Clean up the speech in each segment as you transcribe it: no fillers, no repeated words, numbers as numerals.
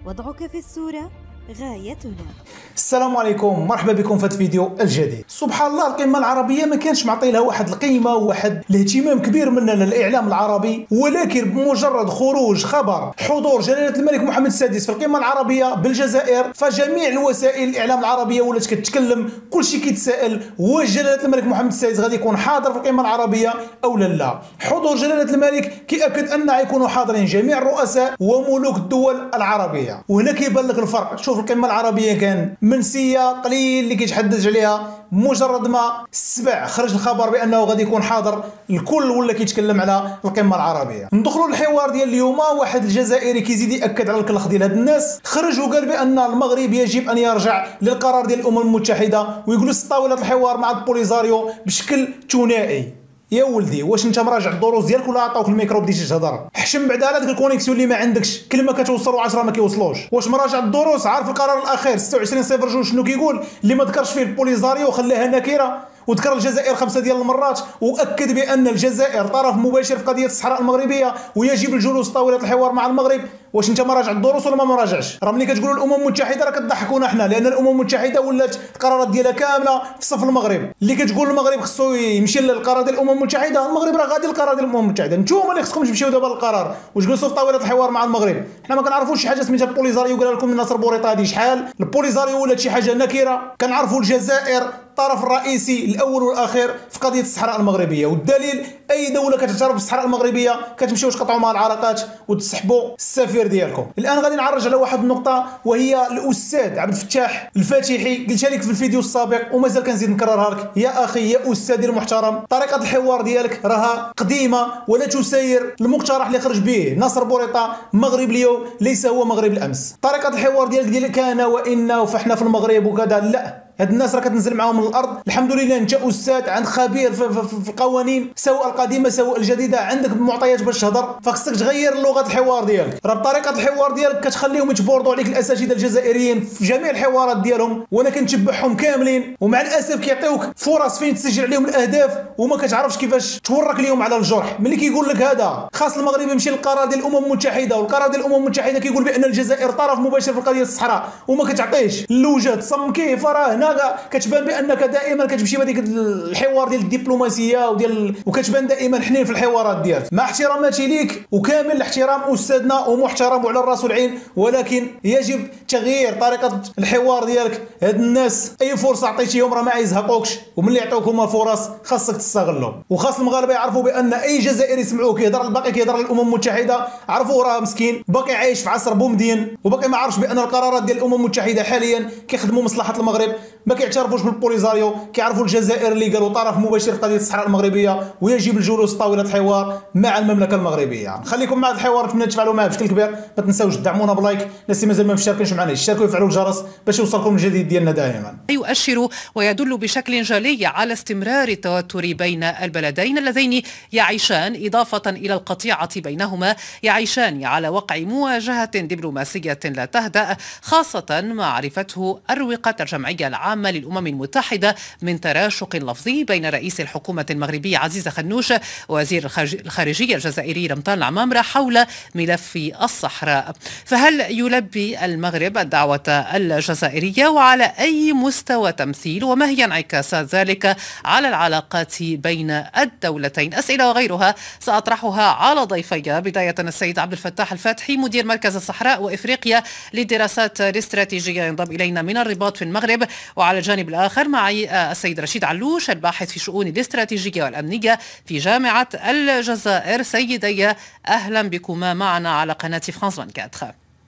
وضعك في الصورة غايتنا. السلام عليكم، مرحبا بكم في هذا الفيديو الجديد. سبحان الله، القمه العربيه ما كانش معطي لها واحد القيمه وواحد الاهتمام كبير مننا الاعلام العربي، ولكن بمجرد خروج خبر حضور جلاله الملك محمد السادس في القمه العربيه بالجزائر، فجميع الوسائل الاعلام العربيه ولات كتتكلم، كلشي كيتسائل واش جلاله الملك محمد السادس غادي يكون حاضر في القمه العربيه او لا. حضور جلاله الملك كيأكد ان غيكونوا حاضرين جميع الرؤساء وملوك الدول العربيه، وهنا كيبان لك الفرق. شوف القمه العربيه كان منسيه قليل اللي كيتحدث عليها، مجرد ما السبع خرج الخبر بانه غادي يكون حاضر الكل ولا كيتكلم على القمه العربيه. ندخلوا للحوار ديال اليوم. واحد الجزائري كيزيد ياكد على الكلخ ديال هاد الناس، خرج وقال بان المغرب يجب ان يرجع للقرار ديال الامم المتحده ويجلس طاوله الحوار مع البوليزاريو بشكل ثنائي. يا ولدي، واش انت مراجع الدروس ديالك ولا عطاوك الميكرو بديتي تهضر؟ حشم بعدا على داك الكونيكسيون اللي ما عندكش، كلمه كتوصل و10 ما كيوصلوش. واش مراجع الدروس؟ عارف القرار الاخير 26/02 شنو كيقول؟ اللي ما ذكرش فيه البوليزاريو وخلاها نكره، وذكر الجزائر 5 ديال المرات، واكد بان الجزائر طرف مباشر في قضيه الصحراء المغربيه ويجب الجلوس طاوله الحوار مع المغرب. واش انت مراجع الدروس ولا ما مراجعش؟ راه ملي كتقولوا الامم المتحده راه كتضحكونا حنا، لان الامم المتحده ولات القرارات ديالها كامله في صف المغرب. اللي كتقول المغرب خصو يمشي للقرار ديال الامم المتحده، المغرب راه غادي للقرار ديال الامم المتحده. نتوما اللي خصكم تمشيو دابا للقرار وتجلسوا في طاوله الحوار مع المغرب. حنا ما كنعرفوش شي حاجه سميتها البوليزاريو قال لكم الناصر بوريطه هذه شحال. البوليزاريو ولات شي حاجه نكره. كنعرفوا الجزائر الطرف الرئيسي الاول والاخير في قضيه الصحراء المغربيه، والدليل اي دوله كتعترف بالصحراء المغربيه كتمشيو تقطعوا معها العلاقات وتسحبوا السفير ديالكم. الان غادي نعرج على واحد النقطه، وهي الاستاذ عبد الفتاح الفاتحي. قلتها لك في الفيديو السابق ومازال كنزيد نكررها لك. يا اخي يا استاذي المحترم، طريقه الحوار ديالك راها قديمه ولا تساير المقترح اللي خرج به ناصر بوريطه. مغرب اليوم ليس هو مغرب الامس. طريقه الحوار ديالك كان وان وفحنا في المغرب وكذا، لا، هاد الناس راه كتنزل معاهم من الارض. الحمد لله انت استاذ عند خبير في القوانين سواء القديمه سواء الجديده، عندك معطيات باش تهضر، فخصك تغير لغه الحوار ديالك. راه بطريقه الحوار ديالك كتخليهم يتبوردوا عليك الاساتذه الجزائريين في جميع الحوارات ديالهم، وانا كنتبعهم كاملين، ومع الاسف كيعطيوك فرص فين تسجل عليهم الاهداف وما كتعرفش كيفاش تورك اليوم على الجرح. ملي كيقول لك هذا خاص المغرب يمشي للقرار ديال الامم المتحده، والقرار ديال الامم المتحده كيقول بان الجزائر طرف مباشر في قضيه الصحراء وما كتعطيش اللوجه تصم كيف، راه هنا كتبان بانك دائما كتمشي بهذيك الحوار ديال الدبلوماسيه وكتبان دائما حنين في الحوارات ديالك. مع احتراماتي ليك وكامل الاحترام استاذنا ومحترم وعلى الراس والعين، ولكن يجب تغيير طريقه الحوار ديالك. هاد الناس اي فرصه عطيتيهم راه ما يزهقوكش، وملي يعطوك هما فرص خاصك تستغلهم. وخاص المغاربه يعرفوا بان اي جزائري يسمعوه كيهضر الباقي كيهضر للامم المتحده، عرفوا راه مسكين باقي عايش في عصر بومدين وباقي ما عرفش بان القرارات ديال الامم المتحده حاليا كيخدموا مصلحه المغرب. ما كيعترفوش بالبوليزاريو، كيعرفوا الجزائر اللي قالوا طرف مباشر في قضيه الصحراء المغربيه ويجب الجلوس طاوله الحوار مع المملكه المغربيه. نخليكم مع الحوار، نتمنى تفعلوا معاه بشكل كبير. ما تنساوش تدعمونا بلايك، الناس مازال ما مشاركينش معنا يشتركوا ويفعلوا الجرس باش يوصلكم الجديد ديالنا دائما. يؤشر ويدل بشكل جلي على استمرار التوتر بين البلدين اللذين يعيشان، اضافه الى القطيعه بينهما، يعيشان على وقع مواجهه دبلوماسيه لا تهدأ، خاصه ما عرفته اروقه الجمعيه العامه للامم المتحده من تراشق لفظي بين رئيس الحكومة المغربية عزيز خنوش ووزير الخارجية الجزائري رمضان العمامرة حول ملف الصحراء. فهل يلبي المغرب الدعوة الجزائرية، وعلى أي مستوى تمثيل، وما هي انعكاسات ذلك على العلاقات بين الدولتين؟ أسئلة وغيرها سأطرحها على ضيفي. بداية السيد عبد الفتاح الفاتحي مدير مركز الصحراء وإفريقيا للدراسات الاستراتيجية ينضم إلينا من الرباط في المغرب، وعلى الجانب الآخر معي السيد رشيد علوش الباحث في شؤون الاستراتيجية والأمنية في جامعة الجزائر. سيدي أهلا بكما معنا على قناة فرانس 24.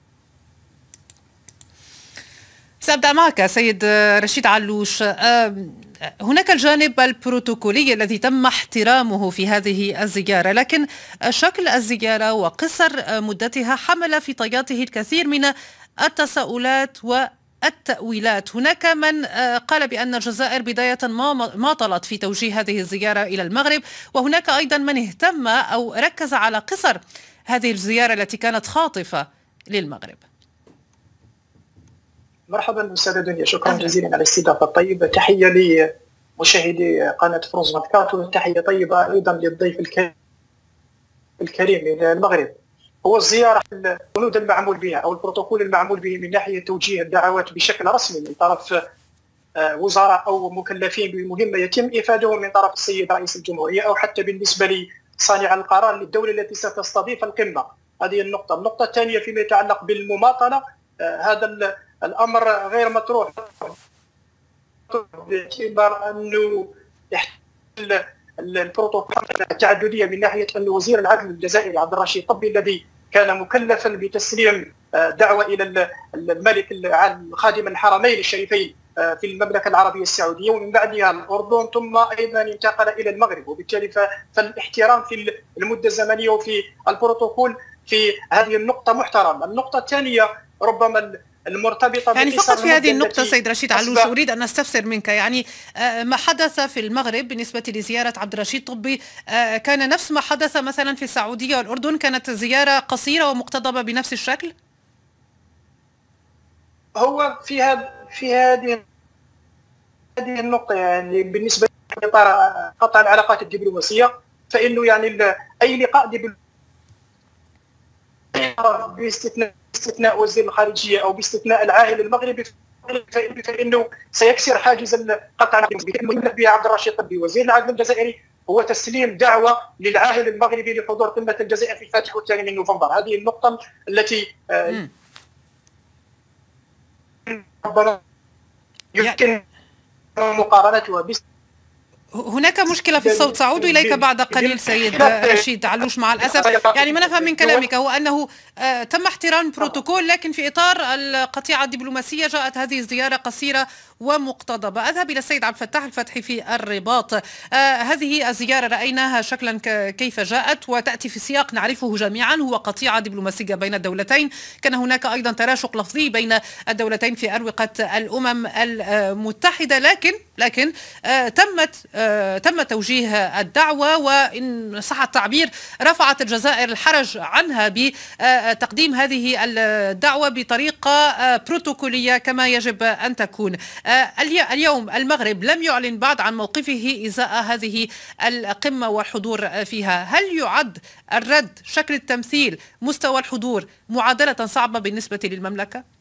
سأبدأ معك سيد رشيد علوش. هناك الجانب البروتوكولي الذي تم احترامه في هذه الزيارة، لكن شكل الزيارة وقصر مدتها حمل في طياته الكثير من التساؤلات التأويلات. هناك من قال بأن الجزائر بداية ما طلت في توجيه هذه الزيارة إلى المغرب، وهناك أيضا من اهتم أو ركز على قصر هذه الزيارة التي كانت خاطفة للمغرب. مرحبا أستاذة دنيا، شكرا جزيلا على الاستضافة الطيبة. تحية لمشاهدي قناة فرانس 24، وتحية طيبة أيضا للضيف الكريم من المغرب. هو الزياره البنود المعمول بها او البروتوكول المعمول به من ناحيه توجيه الدعوات بشكل رسمي من طرف وزراء او مكلفين بمهمه يتم افادهم من طرف السيد رئيس الجمهوريه، او حتى بالنسبه لصانع القرار للدوله التي ستستضيف القمه. هذه النقطه الثانيه فيما يتعلق بالمماطله، هذا الامر غير مطروح باعتبار انه البروتوكول التعدديه من ناحيه ان وزير العدل الجزائري عبد الرشيد طبي الذي كان مكلفا بتسليم دعوه الى الملك خادم الحرمين الشريفين في المملكه العربيه السعوديه ومن بعدها الاردن ثم ايضا انتقل الى المغرب، وبالتالي فالاحترام في المده الزمنيه وفي البروتوكول في هذه النقطه محترم. النقطه الثانيه ربما المرتبطه يعني فقط في هذه النقطة سيد رشيد علوش أريد أن أستفسر منك، يعني ما حدث في المغرب بالنسبة لزيارة عبد الرشيد طبي كان نفس ما حدث مثلا في السعودية والأردن؟ كانت زيارة قصيرة ومقتضبة بنفس الشكل؟ هو في هذه النقطة يعني بالنسبة لإطار قطع العلاقات الدبلوماسية، فإنه يعني أي لقاء دبلوماسي باستثناء وزير الخارجية أو باستثناء العاهل المغربي فإنه سيكسر حاجز قطع العلاقات. المهم بها عبد الرشيد طبي وزير العدل الجزائري هو تسليم دعوة للعاهل المغربي لحضور قمة الجزائر في الفاتح والثاني من نوفمبر. هذه النقطة التي ربما يمكن مقارنتها هناك مشكلة في الصوت، سأعود إليك بعد قليل سيد رشيد علوش. مع الأسف يعني ما نفهم من كلامك هو أنه تم احترام البروتوكول، لكن في إطار القطيعة الدبلوماسية جاءت هذه الزيارة قصيرة ومقتضبة. أذهب إلى السيد عبد الفتاح الفتحي في الرباط. هذه الزيارة رأيناها شكلا كيف جاءت وتأتي في سياق نعرفه جميعا، هو قطيعة دبلوماسية بين الدولتين. كان هناك أيضا تراشق لفظي بين الدولتين في أروقة الأمم المتحدة، لكن تم توجيه الدعوة، وإن صح التعبير رفعت الجزائر الحرج عنها بتقديم هذه الدعوة بطريقة بروتوكولية كما يجب أن تكون. اليوم المغرب لم يعلن بعد عن موقفه إزاء هذه القمة والحضور فيها. هل يعد الرد، شكل التمثيل، مستوى الحضور معادلة صعبة بالنسبة للمملكة؟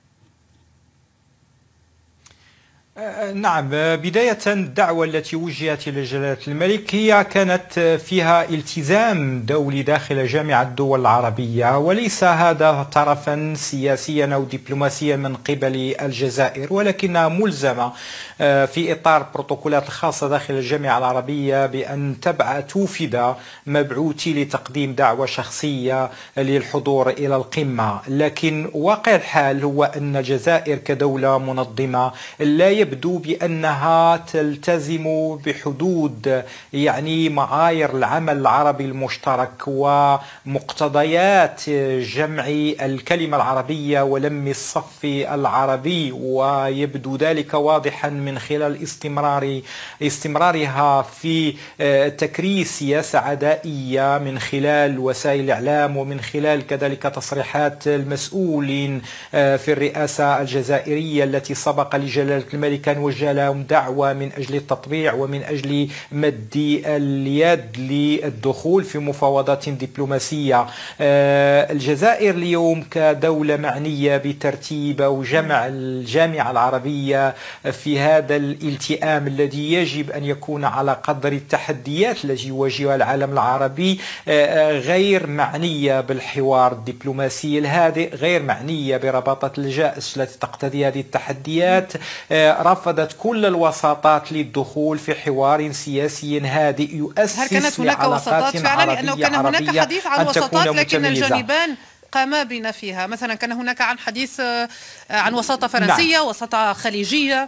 نعم، بداية الدعوة التي وجهت إلى جلالة الملك هي كانت فيها التزام دولي داخل جامعة الدول العربية، وليس هذا طرفا سياسيا أو دبلوماسيا من قبل الجزائر، ولكنها ملزمة في إطار بروتوكولات الخاصة داخل الجامعة العربية بأن توفد مبعوثي لتقديم دعوة شخصية للحضور إلى القمة. لكن واقع الحال هو أن الجزائر كدولة منظمة لا يبدو بأنها تلتزم بحدود يعني معايير العمل العربي المشترك ومقتضيات جمع الكلمة العربية ولم الصف العربي، ويبدو ذلك واضحا من خلال استمرارها في تكريس سياسة عدائية من خلال وسائل الإعلام ومن خلال كذلك تصريحات المسؤولين في الرئاسة الجزائرية التي سبق لجلالة الملك كان وجه لهم دعوة من أجل التطبيع ومن أجل مد اليد للدخول في مفاوضات دبلوماسية. الجزائر اليوم كدولة معنية بترتيب أو جمع الجامعة العربية في هذا الالتئام الذي يجب أن يكون على قدر التحديات التي يواجهها العالم العربي، غير معنية بالحوار الدبلوماسي الهادئ، غير معنية برباطة الجأش التي تقتضي هذه التحديات، رفضت كل الوساطات للدخول في حوار سياسي هادئ يؤسس هل كانت هناك وساطات فعلا؟ لأنه كان هناك حديث عن وساطات لكن الجانبان قاما بنفيها. مثلا كان هناك عن حديث عن وساطة فرنسية، نعم. وساطة خليجية.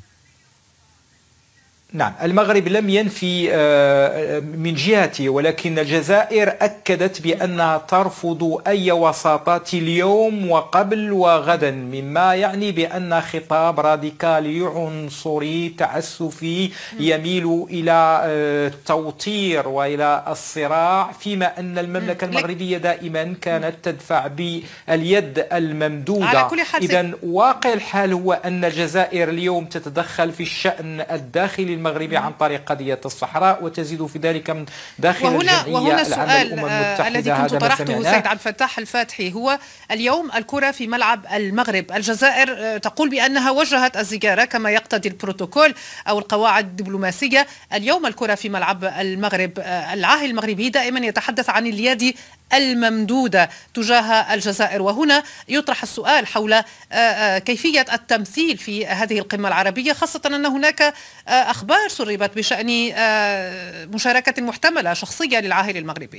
نعم، المغرب لم ينفي من جهته، ولكن الجزائر أكدت بأنها ترفض أي وساطات اليوم وقبل وغدا، مما يعني بأن خطاب راديكالي عنصري تعسفي يميل إلى التوتير وإلى الصراع، فيما أن المملكة المغربية دائما كانت تدفع باليد الممدودة. إذن واقع الحال هو أن الجزائر اليوم تتدخل في الشأن الداخلي المغربي عن طريق قضية الصحراء، وتزيد في ذلك من داخل وهنا السؤال الذي كنت طرحته سيد عبد الفتاح الفاتحي هو اليوم الكرة في ملعب المغرب. الجزائر تقول بأنها وجهت الزجارة كما يقتضي البروتوكول أو القواعد الدبلوماسية. اليوم الكرة في ملعب المغرب. العاهل المغربي دائما يتحدث عن اليد الممدودة تجاه الجزائر، وهنا يطرح السؤال حول كيفية التمثيل في هذه القمة العربية، خاصة أن هناك أخبار سربت بشأن مشاركة محتملة شخصية للعاهل المغربي.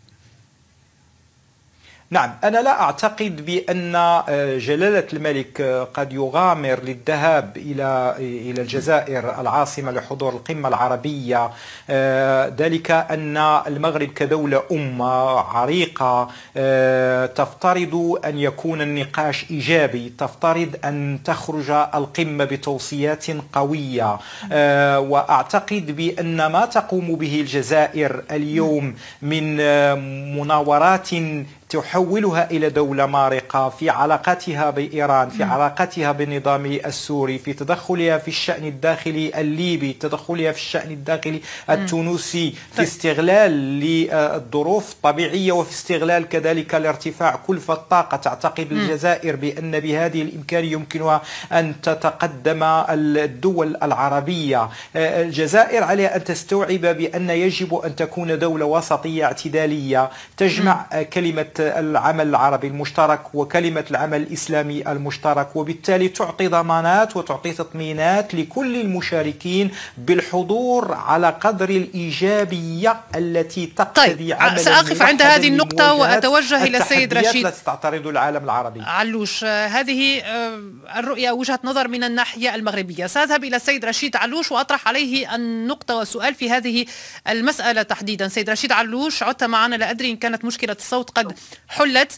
نعم، أنا لا أعتقد بأن جلالة الملك قد يغامر للذهاب إلى الجزائر العاصمة لحضور القمة العربية، ذلك أن المغرب كدولة أمة عريقة تفترض أن يكون النقاش إيجابي، تفترض أن تخرج القمة بتوصيات قوية، وأعتقد بأن ما تقوم به الجزائر اليوم من مناورات تحولها إلى دولة مارقة في علاقتها بإيران، في علاقتها بالنظام السوري، في تدخلها في الشأن الداخلي الليبي، تدخلها في الشأن الداخلي التونسي، في استغلال للظروف الطبيعية، وفي استغلال كذلك لارتفاع كلفة الطاقة. تعتقد الجزائر بأن بهذه الإمكانية يمكنها أن تتقدم الدول العربية. الجزائر عليها أن تستوعب بأن يجب أن تكون دولة وسطية اعتدالية تجمع كلمة العمل العربي المشترك وكلمة العمل الإسلامي المشترك، وبالتالي تعطي ضمانات وتعطي تطمينات لكل المشاركين بالحضور على قدر الإيجابية التي تقتضي عملا. سأقف عند هذه النقطة وأتوجه إلى السيد رشيد التي تعترض العالم العربي. علوش، هذه الرؤية وجهة نظر من الناحية المغربية. سأذهب إلى السيد رشيد علوش وأطرح عليه النقطة والسؤال في هذه المسألة تحديدا. سيد رشيد علوش، عدت معنا، لا أدري إن كانت مشكلة الصوت قد حلت.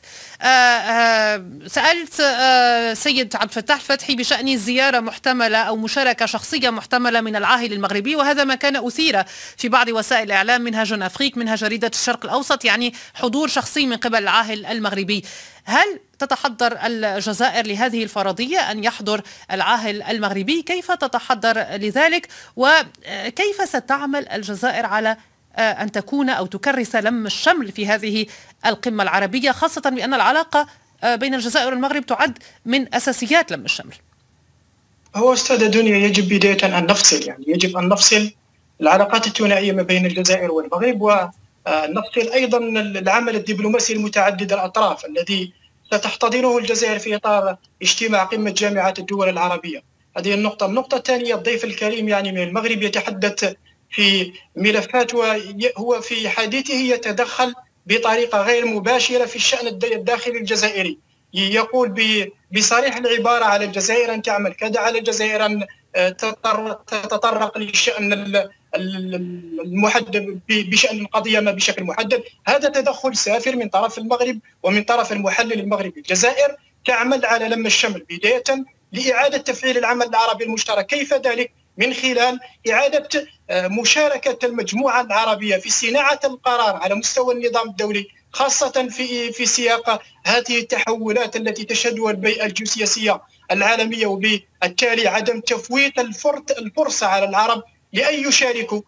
سألت سيد عبد الفتاح الفتحي بشأن زيارة محتملة أو مشاركة شخصية محتملة من العاهل المغربي، وهذا ما كان أثير في بعض وسائل الإعلام، منها جون أفريك، منها جريدة الشرق الأوسط، يعني حضور شخصي من قبل العاهل المغربي. هل تتحضر الجزائر لهذه الفرضية أن يحضر العاهل المغربي؟ كيف تتحضر لذلك؟ وكيف ستعمل الجزائر على أن تكون أو تكرس لم الشمل في هذه القمة العربية، خاصة بأن العلاقة بين الجزائر والمغرب تعد من أساسيات لم الشمل؟ هو أستاذ دنيا، يجب بداية أن نفصل، يعني يجب أن نفصل العلاقات الثنائية ما بين الجزائر والمغرب، ونفصل أيضا العمل الدبلوماسي المتعدد الأطراف الذي ستحتضنه الجزائر في إطار اجتماع قمة جامعة الدول العربية. هذه النقطة. النقطة الثانية، الضيف الكريم يعني من المغرب يتحدث في ملفات وهو في حديثه يتدخل بطريقة غير مباشرة في الشأن الداخلي الجزائري. يقول بصريح العبارة على الجزائر أن تعمل كذا، على الجزائر أن تتطرق للشأن المحدد بشأن القضية ما بشكل محدد. هذا تدخل سافر من طرف المغرب ومن طرف المحلل المغربي. الجزائر تعمل على لم الشمل بداية لإعادة تفعيل العمل العربي المشترك. كيف ذلك؟ من خلال إعادة مشاركة المجموعة العربية في صناعة القرار على مستوى النظام الدولي، خاصة في سياق هذه التحولات التي تشهدها البيئة الجيوسياسية العالمية، وبالتالي عدم تفويت الفرصة على العرب لأن يشاركوا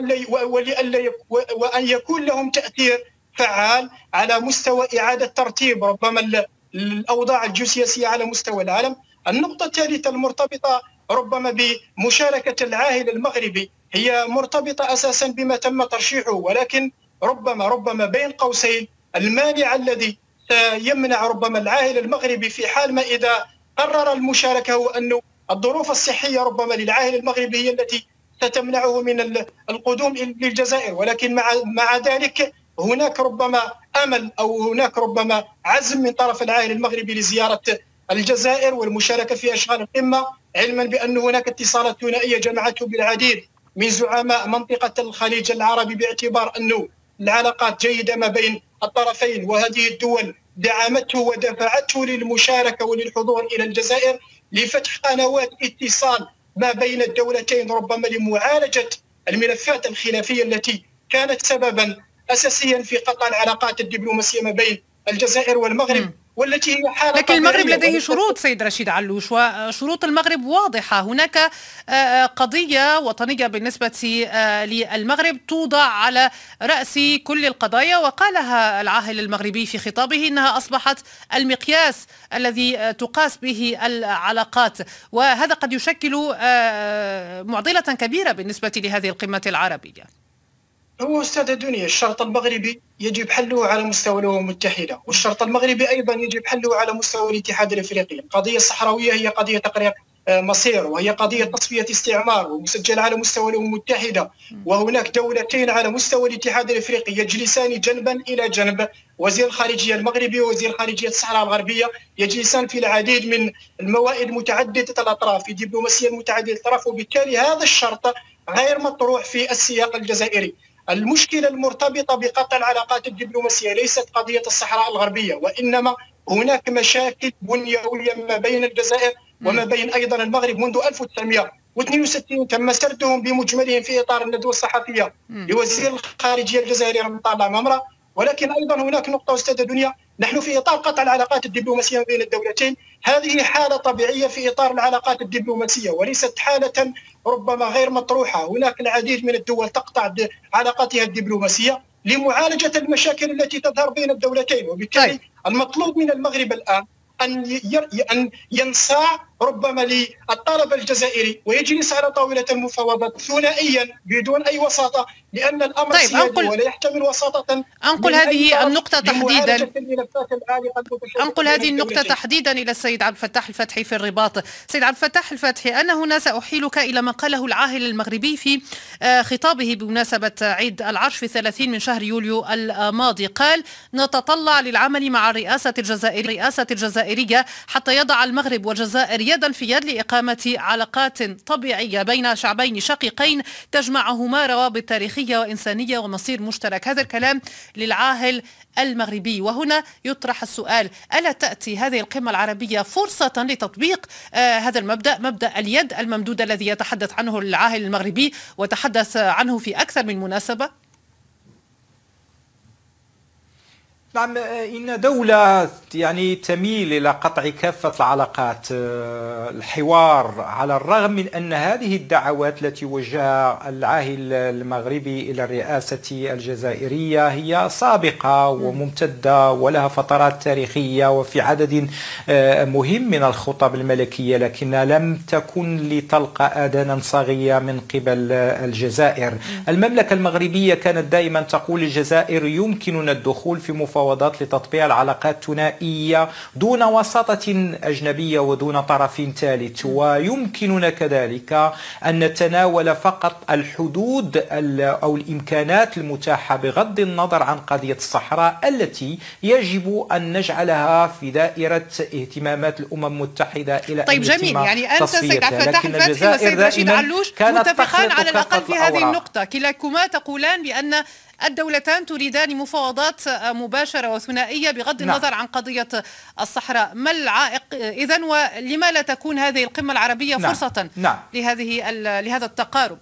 وأن يكون لهم تأثير فعال على مستوى إعادة ترتيب ربما الأوضاع الجيوسياسية على مستوى العالم. النقطة الثالثة المرتبطة ربما بمشاركة العاهل المغربي هي مرتبطة أساسا بما تم ترشيحه، ولكن ربما بين قوسين المانع الذي سيمنع ربما العاهل المغربي في حال ما إذا قرر المشاركة هو أن الظروف الصحية ربما للعاهل المغربي هي التي ستمنعه من القدوم للجزائر. ولكن مع ذلك هناك ربما أمل أو هناك ربما عزم من طرف العاهل المغربي لزيارة الجزائر والمشاركة في أشغال القمة، علما بأن هناك اتصالات ثنائية جمعته بالعديد من زعماء منطقة الخليج العربي، باعتبار أن العلاقات جيدة ما بين الطرفين، وهذه الدول دعمته ودفعته للمشاركة وللحضور إلى الجزائر لفتح قنوات اتصال ما بين الدولتين ربما لمعالجة الملفات الخلافية التي كانت سببا أساسيا في قطع العلاقات الدبلوماسية ما بين الجزائر والمغرب. والتي هي حالة لكن المغرب طبيعية. لديه شروط سيد رشيد علوش، وشروط المغرب واضحة. هناك قضية وطنية بالنسبة للمغرب توضع على رأس كل القضايا، وقالها العاهل المغربي في خطابه إنها أصبحت المقياس الذي تقاس به العلاقات، وهذا قد يشكل معضلة كبيرة بالنسبة لهذه القمة العربية. هو أستاذ دنيا، الشرط المغربي يجب حله على مستوى الأمم المتحدة، والشرط المغربي أيضا يجب حله على مستوى الاتحاد الأفريقي. القضية الصحراوية هي قضية تقرير مصير، وهي قضية تصفية استعمار ومسجلة على مستوى الأمم المتحدة، وهناك دولتين على مستوى الاتحاد الأفريقي يجلسان جنبا إلى جنب، وزير الخارجية المغربي ووزير خارجية الصحراء الغربية يجلسان في العديد من الموائد متعددة الأطراف، في دبلوماسية متعددة الأطراف، وبالتالي هذا الشرط غير مطروح في السياق الجزائري. المشكلة المرتبطة بقطع العلاقات الدبلوماسية ليست قضية الصحراء الغربية، وإنما هناك مشاكل بنيوية ما بين الجزائر وما بين أيضا المغرب منذ 1962 تم سردهم بمجملهم في إطار الندوة الصحفية لوزير الخارجية الجزائري رمضان ممرة. ولكن أيضا هناك نقطة أستاذ دنيا، نحن في إطار قطع العلاقات الدبلوماسية بين الدولتين، هذه حالة طبيعية في إطار العلاقات الدبلوماسية وليست حالة ربما غير مطروحة. هناك العديد من الدول تقطع علاقاتها الدبلوماسية لمعالجة المشاكل التي تظهر بين الدولتين، وبالتالي المطلوب من المغرب الآن أن ينصاع ربما للطلب الجزائري ويجلس على طاولة المفاوضات ثنائيا بدون أي وساطة، لأن الأمر سيادي ولا يحتمل وساطة. أنقل هذه النقطة تحديدا إلى السيد عبد الفتاح الفتحي في الرباط. سيد عبد الفتاح الفتحي، أنا هنا سأحيلك إلى ما قاله العاهل المغربي في خطابه بمناسبة عيد العرش في 30 من شهر يوليو الماضي. قال: نتطلع للعمل مع الرئاسة الجزائرية حتى يضع المغرب والجزائر يدا في يد لإقامة علاقات طبيعية بين شعبين شقيقين تجمعهما روابط تاريخية وإنسانية ومصير مشترك. هذا الكلام للعاهل المغربي. وهنا يطرح السؤال: ألا تأتي هذه القمة العربية فرصة لتطبيق هذا المبدأ، مبدأ اليد الممدودة الذي يتحدث عنه العاهل المغربي وتحدث عنه في أكثر من مناسبة؟ نعم، إن دولة تميل إلى قطع كافة العلاقات، الحوار، على الرغم من أن هذه الدعوات التي وجهها العاهل المغربي إلى الرئاسة الجزائرية هي سابقة وممتدة ولها فترات تاريخية وفي عدد مهم من الخطب الملكية، لكنها لم تكن لتلقى آذانا صاغية من قبل الجزائر. المملكة المغربية كانت دائما تقول للجزائر: يمكننا الدخول في مفاوضات لتطبيع العلاقات ثنائية دون وساطة أجنبية ودون طرف ثالث، ويمكننا كذلك أن نتناول فقط الحدود أو الإمكانات المتاحة بغض النظر عن قضية الصحراء التي يجب أن نجعلها في دائرة اهتمامات الأمم المتحدة إلى طيب أن جميل، أنت سيد عبد الفتاح الفتحي والسيد رشيد علوش متفقان على الأقل في هذه النقطة، كلاكما تقولان بأن الدولتان تريدان مفاوضات مباشرة وثنائية بغض النظر عن قضية الصحراء. ما العائق إذن، ولما لا تكون هذه القمة العربية فرصة لهذا التقارب؟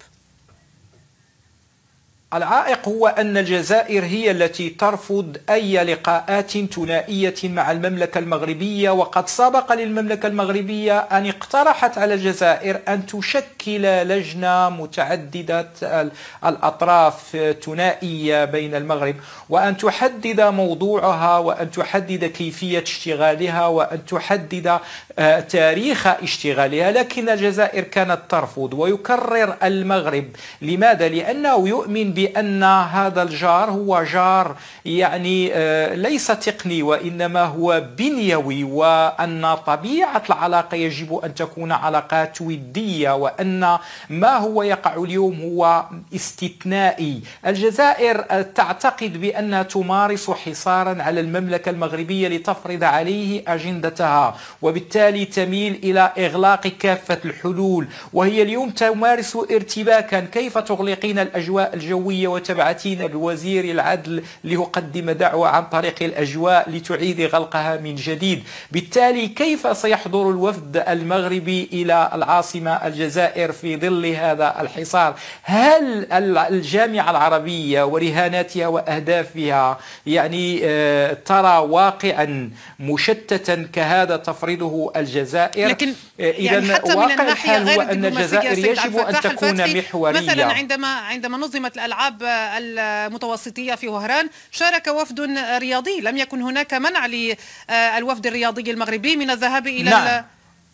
العائق هو أن الجزائر هي التي ترفض أي لقاءات ثنائية مع المملكة المغربية، وقد سبق للمملكة المغربية أن اقترحت على الجزائر أن تشكل لجنة متعددة الأطراف ثنائية بين المغرب، وأن تحدد موضوعها وأن تحدد كيفية اشتغالها وأن تحدد تاريخ اشتغالها، لكن الجزائر كانت ترفض. ويكرر المغرب، لماذا؟ لأنه يؤمن بأن هذا الجار هو جار ليس تقني وإنما هو بنيوي، وأن طبيعة العلاقة يجب أن تكون علاقات ودية، وأن ما هو يقع اليوم هو استثنائي. الجزائر تعتقد بأنها تمارس حصارا على المملكة المغربية لتفرض عليه أجندتها، وبالتالي تميل إلى إغلاق كافة الحلول، وهي اليوم تمارس ارتباكا: كيف تغلقين الأجواء الجوية الهوية وتبعثين بوزير العدل ليقدم دعوة عن طريق الأجواء لتعيد غلقها من جديد. بالتالي كيف سيحضر الوفد المغربي إلى العاصمة الجزائر في ظل هذا الحصار؟ هل الجامعة العربية ورهاناتها وأهدافها يعني ترى واقعا مشتتا كهذا تفرضه الجزائر؟ لكن إذا حتى واقع من الناحية الحال هو غير أن الجزائر يجب أن تكون محورية. مثلا عندما نظمت الألعاب المتوسطية في وهران شارك وفد رياضي، لم يكن هناك منع للوفد الرياضي المغربي من الذهاب إلى نعم.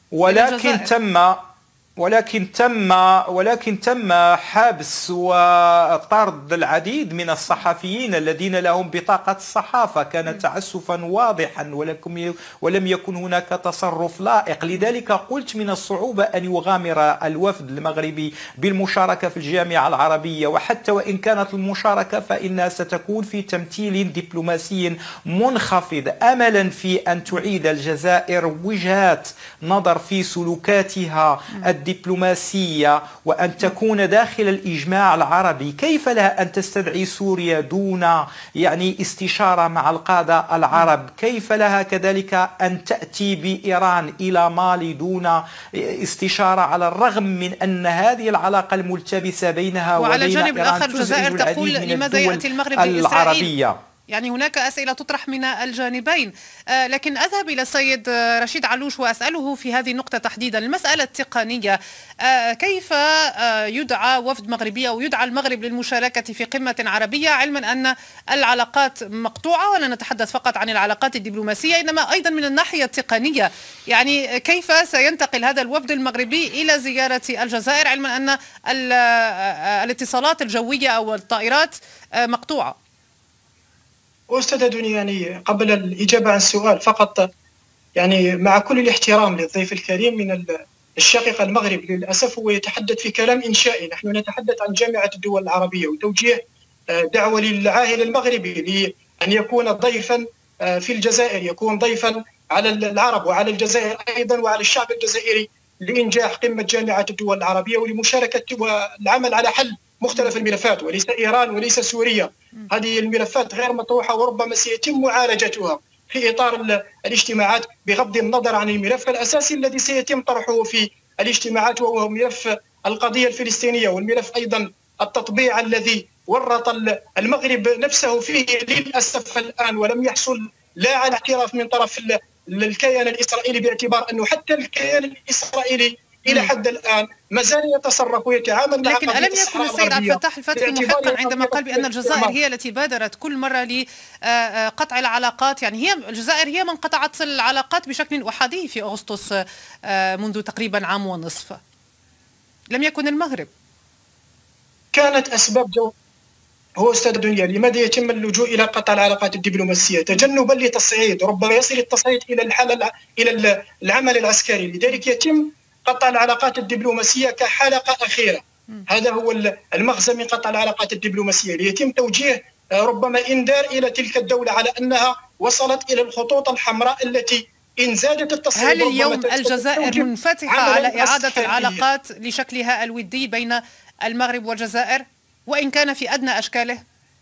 ولكن تم حبس وطرد العديد من الصحفيين الذين لهم بطاقة الصحافة. كان تعسفا واضحا ولم يكن هناك تصرف لائق. لذلك قلت من الصعوبة أن يغامر الوفد المغربي بالمشاركة في الجامعة العربية، وحتى وإن كانت المشاركة فإنها ستكون في تمثيل دبلوماسي منخفض، أملا في أن تعيد الجزائر وجهات نظر في سلوكاتها الدبلوماسية وأن تكون داخل الإجماع العربي. كيف لها أن تستدعي سوريا دون يعني استشارة مع القادة العرب؟ كيف لها كذلك أن تأتي بإيران إلى مالي دون استشارة، على الرغم من أن هذه العلاقة الملتبسة بينها وبين إيران؟ وعلى الجانب الآخر الجزائر تقول لماذا يأتي المغرب لإسرائيل؟ يعني هناك أسئلة تطرح من الجانبين. لكن أذهب إلى السيد رشيد علوش وأسأله في هذه النقطة تحديدا، المسألة التقنية. كيف يدعى وفد مغربي أو يدعى المغرب للمشاركة في قمة عربية، علما أن العلاقات مقطوعة، ولا نتحدث فقط عن العلاقات الدبلوماسية إنما أيضا من الناحية التقنية؟ يعني كيف سينتقل هذا الوفد المغربي إلى زيارة الجزائر، علما أن الاتصالات الجوية أو الطائرات مقطوعة؟ أستاذ دنيا، يعني قبل الإجابة عن السؤال فقط، يعني مع كل الاحترام للضيف الكريم من الشقيق المغرب، للأسف هو يتحدث في كلام إنشائي. نحن نتحدث عن جامعة الدول العربية وتوجيه دعوة للعاهل المغربي لأن يكون ضيفا في الجزائر، يكون ضيفا على العرب وعلى الجزائر أيضا وعلى الشعب الجزائري لإنجاح قمة جامعة الدول العربية ولمشاركة والعمل على حل مختلف الملفات، وليس إيران وليس سوريا. هذه الملفات غير مطروحة وربما سيتم معالجتها في إطار الاجتماعات بغض النظر عن الملف الأساسي الذي سيتم طرحه في الاجتماعات، وهو ملف القضية الفلسطينية، والملف أيضا التطبيع الذي ورط المغرب نفسه فيه للأسف الآن، ولم يحصل لا على اعتراف من طرف الكيان الإسرائيلي، باعتبار أنه حتى الكيان الإسرائيلي إلى حد الآن ما زال يتصرف ويتعامل مع لكن ألم يكن السيد عبد الفتاح الفتحي محقا عندما قال بأن الجزائر هي التي بادرت كل مرة لقطع العلاقات؟ يعني هي الجزائر هي من قطعت العلاقات بشكل أحادي في أغسطس منذ تقريبا عام ونصف، لم يكن المغرب. كانت أسباب هو أستاذ دنيا، لماذا يتم اللجوء إلى قطع العلاقات الدبلوماسية؟ تجنبا لتصعيد، ربما يصل التصعيد إلى العمل العسكري. لذلك يتم قطع العلاقات الدبلوماسية كحلقة أخيرة. هذا هو المغزى من قطع العلاقات الدبلوماسية، ليتم توجيه ربما إنذار إلى تلك الدولة على أنها وصلت إلى الخطوط الحمراء التي إن زادت التصعيد. هل اليوم الجزائر منفتحة على إعادة العلاقات لشكلها الودي بين المغرب والجزائر وإن كان في أدنى أشكاله؟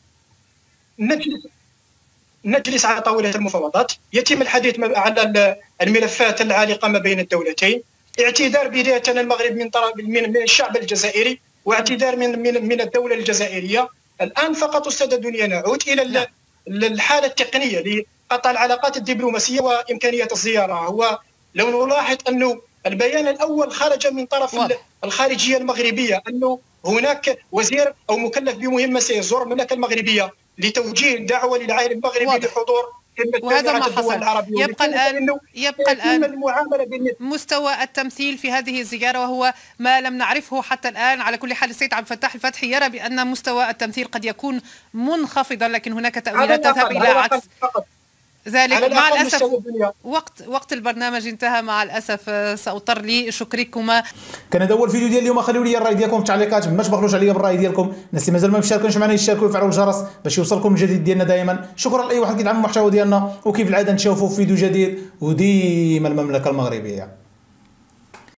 نجلس على طاولة المفاوضات، يتم الحديث على الملفات العالقة ما بين الدولتين، اعتذار بداية المغرب من الشعب الجزائري، واعتذار من الدولة الجزائرية. الآن فقط أستاذ دنيا نعود إلى الحالة التقنية لقطع العلاقات الدبلوماسية وإمكانية الزيارة. هو لو نلاحظ أنه البيان الأول خرج من طرف الخارجية المغربية أنه هناك وزير أو مكلف بمهمة سيزور المملكة المغربية لتوجيه دعوة للعائل المغربي لحضور وهذا ما حصل. يبقى الآن مستوى التمثيل في هذه الزيارة وهو ما لم نعرفه حتى الآن. على كل حال السيد عبد الفتاح الفتحي يرى بأن مستوى التمثيل قد يكون منخفضا، لكن هناك تأويلات تذهب إلى عكس ذلك. مع الأسف وقت البرنامج انتهى مع الأسف، سأضطر لشكركما. كان هذا هو الفيديو ديال اليوم. خليوا لي الراي ديالكم في التعليقات، ما تبخلوش عليا بالراي ديالكم. الناس اللي مازال ما مشاركينش معنا يشاركوا ويفعلوا الجرس باش يوصلكم الجديد ديالنا دائما. شكرا لاي واحد كيدعم المحتوى ديالنا، وكيف العاده نشوفوا في فيديو جديد، وديما المملكه المغربيه.